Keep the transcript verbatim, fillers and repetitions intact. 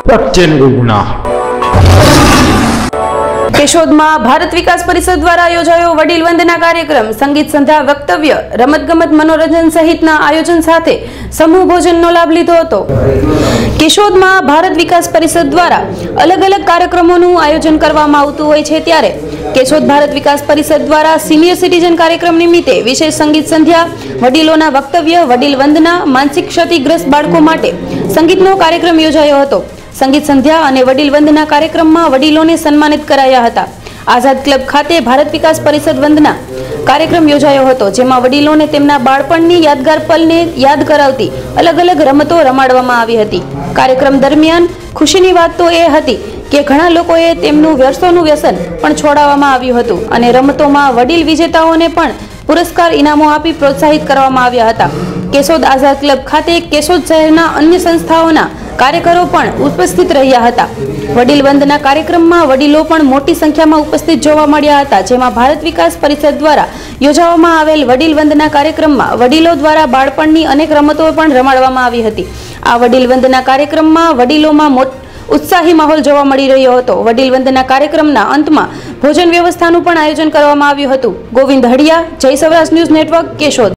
प्रत्येन गुना केशोद में भारत विकास परिषद द्वारा योजायो वडील वंदना कार्यक्रम संगीत संध्या वक्तव्य रमतगमत मनोरंजन सहितना आयोजन साथे समूह भोजननो लाभ लीधो हतो। केशोद में भारत विकास परिषद द्वारा अलग अलग कार्यक्रमोनुं आयोजन करवामां आवतुं होय छे त्यारे केशोद भारत विकास परिषद द्वारा सीनियर सिटीजन कार्यक्रम निमित्ते विशेष संगीत संध्या वडीलोना वक्तव्य वडील वंदना मानसिक क्षतिग्रस्त बाळको माटे संगीतनो कार्यक्रम योजायो हतो। संगीत संध्या और वडील वंदना कार्यक्रम में वडीलों ने सम्मानित कराया हता। आजाद क्लब खाते भारत विकास परिषद वंदना कार्यक्रम योजायो हतो जेमां वडीलों ने तेमना बाळपणनी यादगार पलने याद करावती अलग अलग रमतो रमाडवामां आवी हती। कार्यक्रम दरमियान खुशीनी वात तो ए हती के घणा लोकोए तेमनुं व्यसनोनुं व्यसन पण छोडाववामां आव्युं हतुं अने रमतोमां वडील विजेताओने पण पुरस्कार इनामो आपी प्रोत्साहित करवामां आव्या हता। केशोद आजाद क्लब खाते केशोद शहेरना अन्य संस्थाओना कार्यकरो पण उपस्थित रह्या हता। वडील वंदना कार्यक्रम में वडीलो पण मोटी संख्या में उपस्थित जोवा मळ्या हता जेमां भारत विकास परिषद द्वारा योजवामां आवेल वडील वंदना कार्यक्रम में वडीलो द्वारा बाळपणनी अनेक रमतो पण रमाडवामां आवी हती। आ वडील वंदना कार्यक्रम में वडीलोमां उत्साही माहौल जोवा मळी रह्यो हतो। वडील वंदना कार्यक्रमना अंतमां भोजन व्यवस्थानुं पण आयोजन करवामां आव्युं हतुं। गोविंद हड़िया, जय सौराष्ट्र न्यूज नेटवर्क, केशोद।